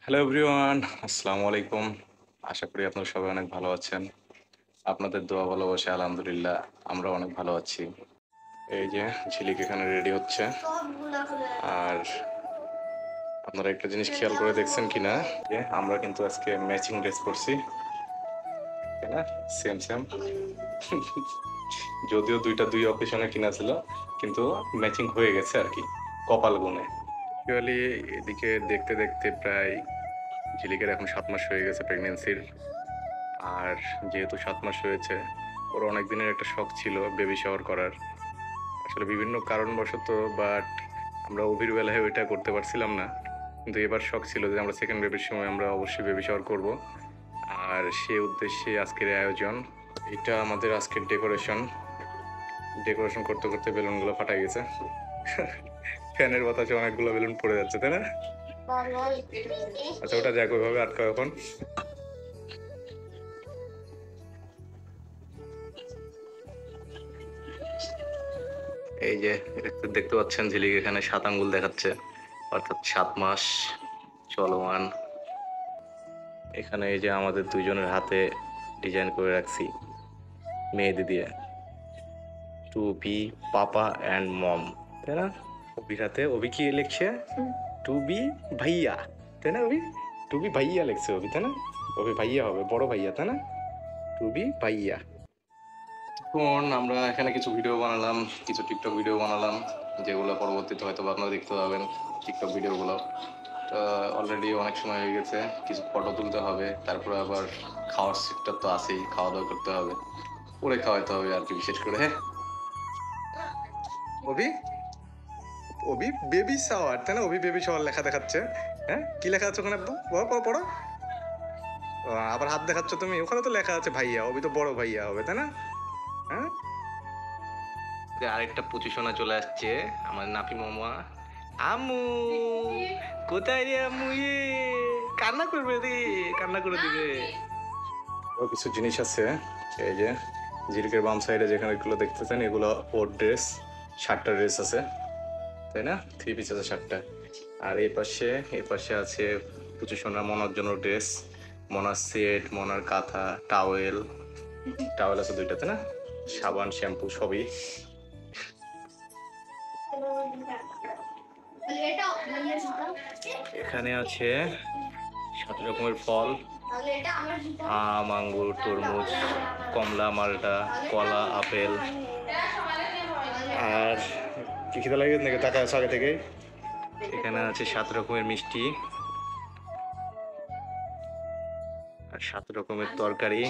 Hello everyone, আসসালামু আলাইকুম। আশা করি আপনারা সবাই অনেক ভালো আছেন। আপনাদের দোয়া ভালোবাসা আলহামদুলিল্লাহ আমরা অনেক ভালো আছি। এই যে ঝিলিক এখানে রেডি হচ্ছে। আর আপনারা একটা জিনিস খেয়াল করে দেখছেন কিনা যে আমরা কিন্তু আজকে ম্যাচিং ড্রেস পরছি, তাই না? Same same. যদিও দুই অকেশনে কিনা ছিল, কিন্তু ম্যাচিং হয়ে গেছে আর কি, কপাল গুনে। অ্যাকচুয়ালি এদিকে দেখতে দেখতে প্রায় ঝিলিকের এখন 7 মাস হয়ে গেছে প্রেগনেন্সির। আর যেহেতু 7 মাস হয়েছে, ওর অনেক দিনের একটা শখ ছিল বেবি শাওয়ার করার। আসলে বিভিন্ন কারণবশত, বাট আমরা অভির বেলায় ওইটা করতে পারছিলাম না। কিন্তু এবার শখ ছিল যে আমরা সেকেন্ড বেবির সময় আমরা অবশ্যই বেবি শাওয়ার করব। আর সেই উদ্দেশ্যে আজকের এই আয়োজন। এটা আমাদের আজকের ডেকোরেশন। ডেকোরেশন করতে করতে বেলুনগুলো ফাটাই গেছে। ফ্যানের বাতাসে অনেকগুলো বেলুন পড়ে যাচ্ছে, তাই না? আচ্ছা, ওটা যাক, ওইভাবে আটকা এখন। এই যে দেখতে পাচ্ছেন ঝিলিক এখানে 7 আঙ্গুল দেখাচ্ছে, অর্থাৎ 7 মাস চলমান। এখানে এই যে আমাদের দুইজনের হাতে ডিজাইন করে রাখছি মেহেদি দিয়ে, to be papa and mom, তাই না? অভির হাতে অভি কি লিখছে? টু বি ভাইয়া, তাই না? অভি টু বি ভাইয়া লিখছে অভি, তাই না? অভি ভাইয়া হবে, বড় ভাইয়া, তাই না? টু বি ভাইয়া। এখন আমরা এখানে কিছু ভিডিও বানালাম, কিছু টিকটক ভিডিও বানালাম, যেগুলো পরবর্তীতে হয়তো আপনারা দেখতে পাবেন টিকটক ভিডিওগুলো। অলরেডি অনেক সময় হয়ে গেছে, কিছু ফটো তুলতে হবে, তারপরে আবার খাওয়ার সিটটা তো আছেই, খাওয়া দাওয়া করতে হবে, ওরে খাওয়াইতে হবে আর কি, বিশেষ করে। হ্যাঁ অভি, অভি বেবি শাওয়ার, তাই না? অভি বেবি শাওয়ার লেখা দেখাচ্ছে। হ্যাঁ, কি লেখা আছে ওখানে? আব্বু পড়ো পড়ো পড়ো। আবার হাত দেখাচ্ছ তুমি, ওখানে তো লেখা আছে ভাইয়া, অভি তো বড় ভাইয়া হবে, তাই না? হ্যাঁ, আরেকটা পজিশনে চলে আসছে আমার নাফি মামা। আমু, কোথায় রে আমু? কান্না করবে রে, কান্না করে দিবে। ও কিছু জিনিস আছে, এই যে জিরিকের বাম সাইডে যেখানে এগুলো দেখতেছেন, এগুলো ওর ড্রেস। 7টা ড্রেস আছে, তাই না? 3 পিস আছে 7টা। আর এই পাশে আছে পজিশনার মনার জন্য ড্রেস, মনার সেট, মনার কাঁথা, টাওয়েল। টাওয়েল আছে 2টা, তাই না? সাবান, শ্যাম্পু সবই। এখানে আছে 7 রকমের ফল: আম, আঙ্গুর, তরমুজ, কমলা, মালটা, কলা, আপেল। আর কি খিদে লাগে নাকি টাকা আছে আগে থেকে? এখানে আছে 7 রকমের মিষ্টি আর 7 রকমের তরকারি।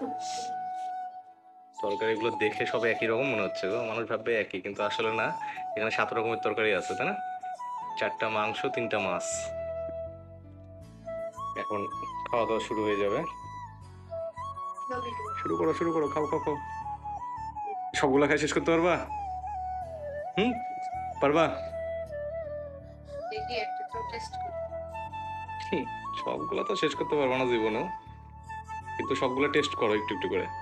তরকারিগুলো দেখে সব একই রকম মনে হচ্ছে গো, মানুষ ভাববে একই, কিন্তু আসলে না। এখানে 7 রকমের তরকারি আছে, তাই না? 4টা মাংস, 3টা মাছ। এখন খাওয়া দাওয়া শুরু হয়ে যাবে। শুরু করো, শুরু করো, খাও খাও খাও। সবগুলা খাই শেষ করতে পারবা? হুম, পারবা? সবগুলা তো শেষ করতে পারবো না জীবনেও, কিন্তু সবগুলা টেস্ট করো একটু একটু করে।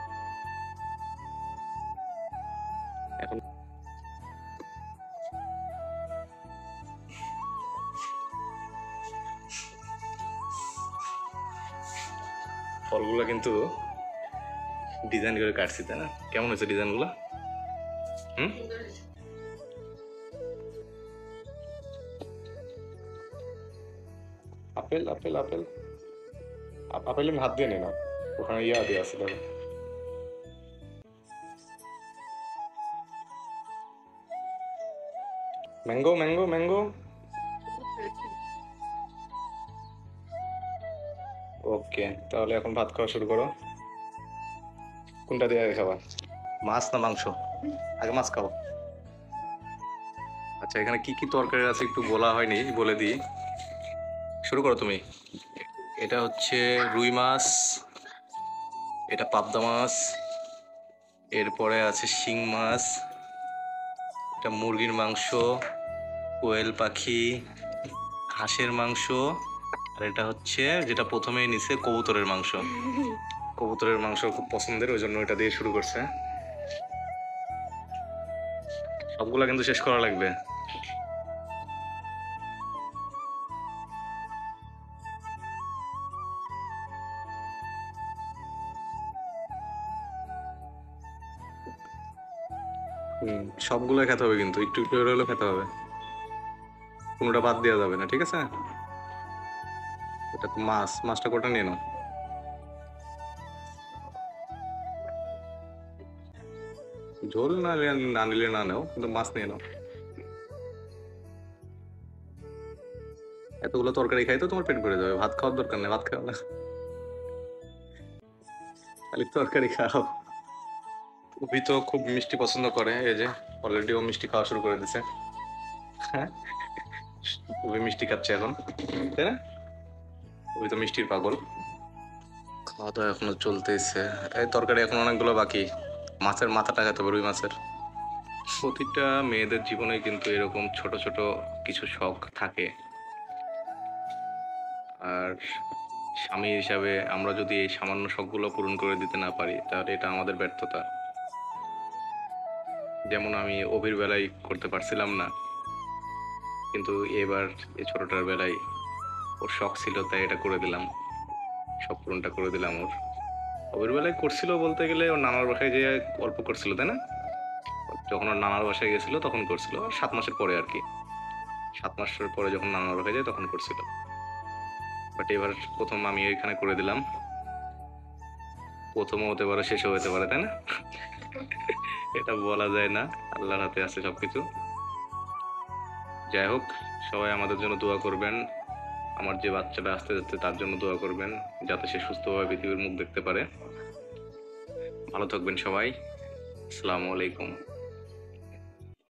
এখন ফলগুলা কিন্তু ডিজাইন করে কাটছি, তাই না? কেমন হয়েছে ডিজাইনগুলো? হুম, আপেল আপেল আপেল। আপেল আমি হাত দিয়ে নি না, ওখানে ইয়া দিয়ে আছে ধরো। Mango mango mango. ওকে, তাহলে এখন ভাত খাওয়া শুরু করো। কোনটা দিয়ে আগে খাবা, মাছ না মাংস? আগে মাছ খাও। আচ্ছা, এখানে কি কি তরকারি আছে একটু বলা হয়নি, বলে দিই। শুরু করো তুমি। এটা হচ্ছে রুই মাছ, এটা পাবদা মাছ, এরপরে আছে শিং মাছ, এটা মুরগির মাংস, কোয়েল পাখি, হাঁসের মাংস, আর এটা হচ্ছে যেটা প্রথমেই নিছে কবুতরের মাংস। কবুতরের মাংস খুব পছন্দের, ওই জন্য এটা দিয়ে শুরু করছে। সবগুলা কিন্তু শেষ করা লাগবে। সবগুলো খেতে হবে, কিন্তু একটু একটু করে হলেও খেতে হবে, কোনোটা বাদ দেওয়া যাবে না, ঠিক আছে? এটা তো মাছটা কোটা নিয়ে নাও। ঝোল না নিলে না নাও, কিন্তু মাছ নিয়ে নাও। এতগুলো তরকারি খাই তো তোমার পেট ভরে যাবে, ভাত খাওয়ার দরকার নেই, ভাত খাও না, খালি তরকারি খাও। অভি তো খুব মিষ্টি পছন্দ করে, এই যে অলরেডি ও মিষ্টি খাওয়া শুরু করে দিছে। হ্যাঁ, অভি মিষ্টি খাচ্ছে এখন, তাই না? অভি তো মিষ্টির পাগল। খাওয়া দাওয়া এখনো চলতেছে, এই তরকারি এখন অনেকগুলো বাকি। মাছের মাথাটা খেতে হবে, রুই মাছের। প্রতিটা মেয়েদের জীবনে কিন্তু এরকম ছোট ছোট কিছু শখ থাকে, আর স্বামী হিসাবে আমরা যদি এই সামান্য শখগুলো পূরণ করে দিতে না পারি, তাহলে এটা আমাদের ব্যর্থতা। যেমন আমি অভির বেলায় করতে পারছিলাম না, কিন্তু এবার এই ছোটটার বেলায় ওর শখ ছিল তাই এটা করে দিলাম, শখ পূরণটা করে দিলাম ওর। অভির বেলায় করছিল বলতে গেলে ওর নানার বাসায় যে অল্প করছিল, তাই না? যখন ওর নানার বাসায় গেছিল তখন করছিল, 7 মাসের পরে আর কি, 7 মাসের পরে যখন নানার বাসায় যায় তখন করছিল। বাট এবার প্রথম আমি এখানে করে দিলাম, প্রথমও হতে পারে শেষও হতে পারে, তাই না? এটা বলা যায় না, আল্লাহর হাতে আছে সবকিছু। যাই হোক, সবাই আমাদের জন্য দোয়া করবেন, আমার যে বাচ্চাটা আসতে যাচ্ছে তার জন্য দোয়া করবেন, যাতে সে সুস্থভাবে পৃথিবীর মুখ দেখতে পারে। ভালো থাকবেন সবাই, আসসালামু আলাইকুম।